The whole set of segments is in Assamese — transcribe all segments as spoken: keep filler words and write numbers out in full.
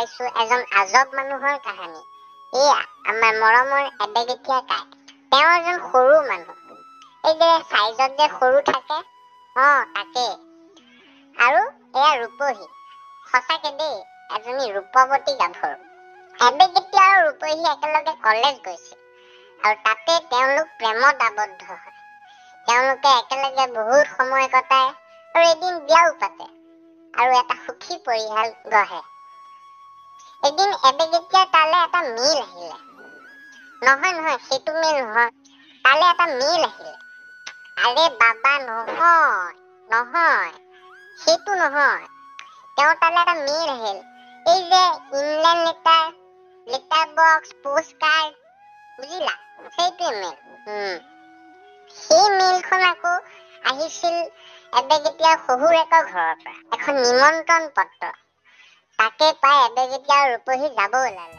পাইছো এজন আজব মানুহৰ কাহিনী। এয়া আমাৰ মৰমৰ এবেগেটীয়া কাই। তেওঁ এজন সৰু মানুহ, এই যে চাইজত যে সৰু থাকে, অ তাকে। আৰু এয়া ৰূপহী, সঁচাকে দেই এজনী ৰূপৱতী গাভৰু। এবেগেটী আৰু ৰূপহী একেলগে কলেজ গৈছিল আৰু তাতে তেওঁলোক প্ৰেমত আবদ্ধ হয়। তেওঁলোকে একেলগে বহুত সময় কটায় আৰু এদিন বিয়াও পাতে আৰু এটা সুখী পৰিয়াল গঢ়ে। এদিন এবেগেটীয়াৰ তালে এটা মিল আহিলে। নহয় নহয় সেইটো মিল নহয়, তালে এটা মিল আহিলে। আৰে বাবা নহয় নহয় সেইটো নহয়, তেওঁ তালে এটা মিল আহিল। এই যে inland letter, letter box, post card, বুজিলা, সেইটোৱে মিল। উম সেই মিলখন আকৌ আহিছিল এবেগেটীয়াৰ শহুৰেকৰ ঘৰৰ পৰা, এখন নিমন্ত্ৰণ পত্ৰ। তাকে পাই এবেগেটী আৰু ৰূপহী যাব ওলালে।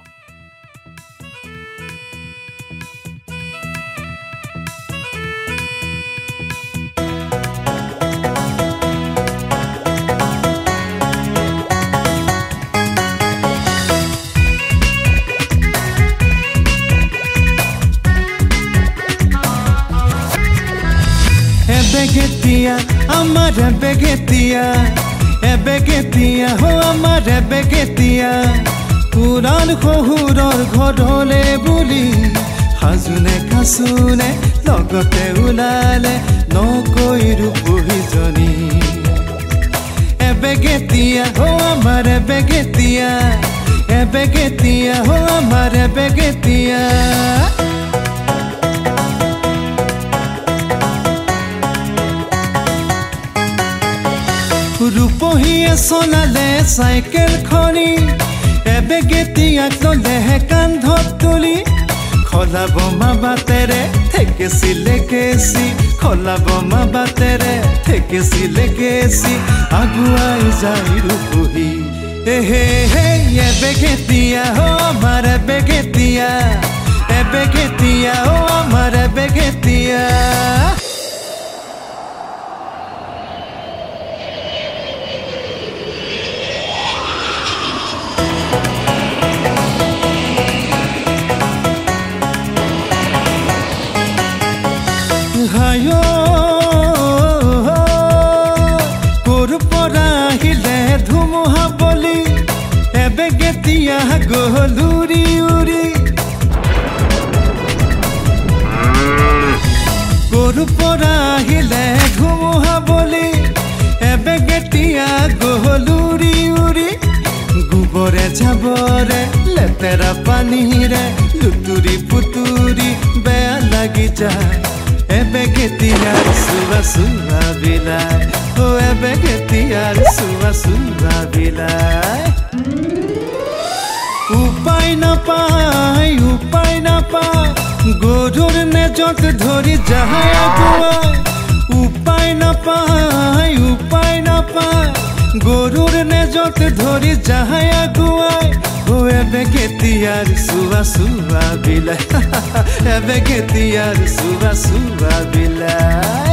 এবেগেটীয়া আমার এবেগেটীয়া, এবেগেটীয়া হো আমার এবেগেটীয়া, পুরাণ শহুৰৰ ঘৰলে বুলি সাজুনে কাচুনে লগতে ওলালে নকৈ ৰূপহীজনী। এবেগেটীয়া হো আমার এবেগেটীয়া, এবেগেটীয়া হো আমার এবেগেটীয়া। ৰূপহীয়ে চলালে চাইকেল খনি, এবেগেটীয়াক ললেহে কান্ধত তুলি। খলা বোমা বাটেৰে ঠেকেছিলে কেচি, খলা বোমা বাটেৰে ঠেকেছিলে কেচি, আগুৱাই যায় ৰূপহী। এহে হে এবেগেটীয়া হো আমাৰ এবেগেটীয়া, এবেগেটীয়া ও আমাৰ এবেগেটীয়া। ক'ৰ পৰা আহিলে ধুমুহা বলি, এবেগেটীয়া গ'ল উৰি উৰি। ক'ৰ পৰা আহিলে ধুমুহা বলি, এবেগেটীয়া গ'ল উৰি উৰি। গোবৰে জাবৰে লেতেৰা পানীৰে লুতুৰি পুতুৰি বেয়া লাগি যায়। এবেগেটীয়াৰ চুৱা চুৱা বিলাই, অ এবেগেটীয়াৰ চুৱা চুৱা বিলাই। উপায় নাপায় উপায় নাপায় গৰুৰ নেজত ধৰি যায় আগুৱাই। উপায় নাপায় উপায় নাপায় গৰুৰ নেজত ধৰি যায় আগুৱাই। ও এবেগেটীয়াৰ চুৱা চুৱা বিলাই, এবেগেটীয়াৰ চুৱা চুৱা বিলাই।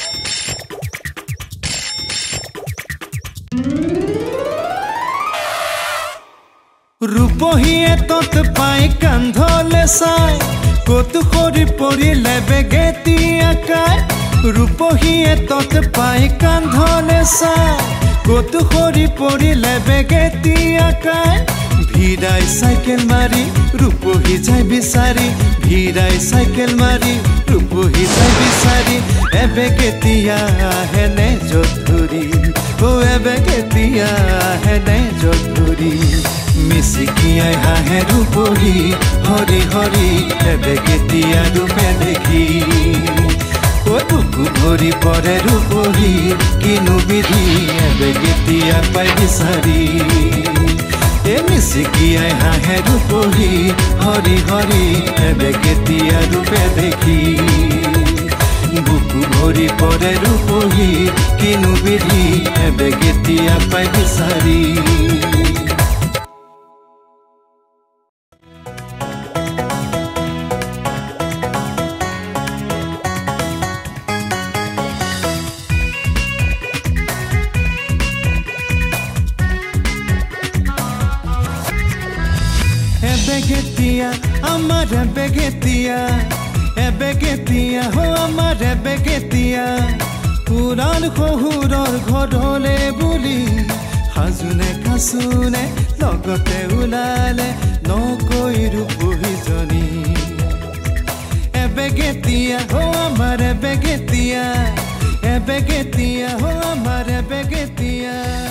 ৰূপহীয়ে তত পাই কান্ধলে চাই, ক'ত সৰি পৰিলে বেগেটীয়া কাই। ৰূপহীয়ে তত পাই কান্ধলে চাই, ক'ত সৰি পৰিলে বেগেটীয়া কাই। ভিৰাই চাইকেল মাৰি ৰূপহী যায় বিচাৰি, ভিৰাই চাইকেল মাৰি ৰূপহী যায় বিচাৰি। এবেগেটীয়া হেনে য'ত ধৰি, অ এবেগেটীয়া হেনে য'ত ধৰি। মিচিকিয়াই হাঁহে ৰূপহী হৰি হৰি, এবেগেটীয়া ৰূপে দেখি। অ বুকু ভৰি পৰে ৰূপহী কিনো বিধি, এবেগেটীয়া পাই বিচাৰি। এ মিচিকিয়াই হাঁহে ৰূপহী হৰি হৰি, এবেগেটীয়া ৰূপে দেখি। বুকু ভৰি পৰে ৰূপহী কিনো বিধি, এবেগেটীয়া পাই বিচাৰি। এবেগেতিয়া আমাৰ এবেগেতিয়া এবেগেতিয়া হো আমাৰ এবেগেতিয়া পুৰাণ শহুৰৰ ঘৰলে বুলি সাজুনে কাচুনে লগতে ওলালে নকৈ ৰূপহীজনী এবেগেতিয়া হো আমাৰ এবেগেতিয়া এবেগেতিয়া হো আমাৰ এবেগেতিয়া